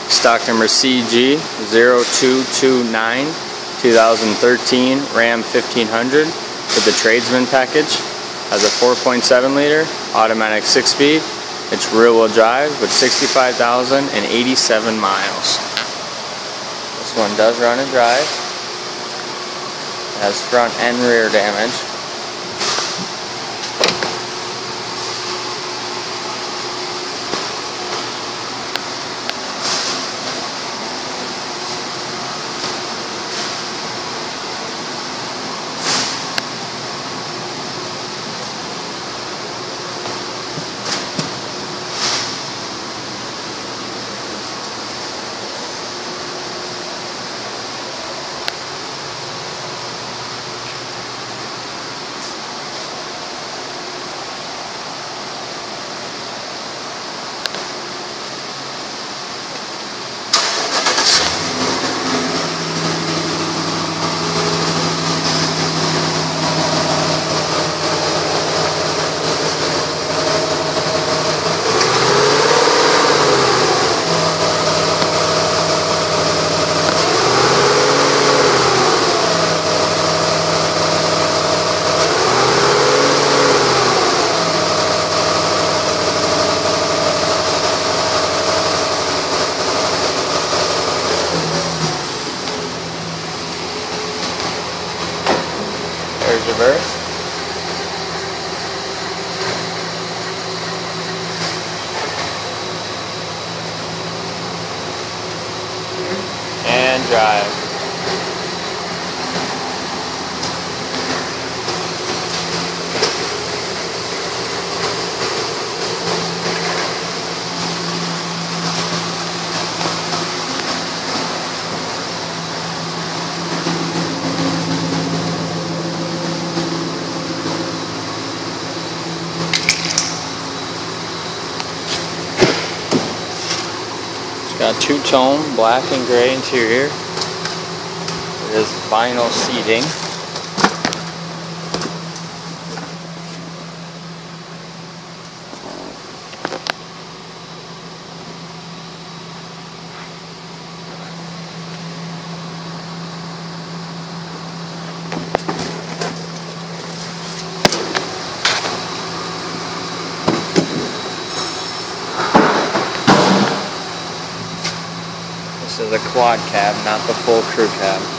Stock number CG0229, 2013 Ram 1500 with the Tradesman package. Has a 4.7 liter automatic 6-speed. It's rear-wheel drive with 65,087 miles. This one does run and drive. It has front and rear damage. There's reverse. And drive. Got two-tone black and gray interior. It is vinyl seating. This is a quad cab, not the full crew cab.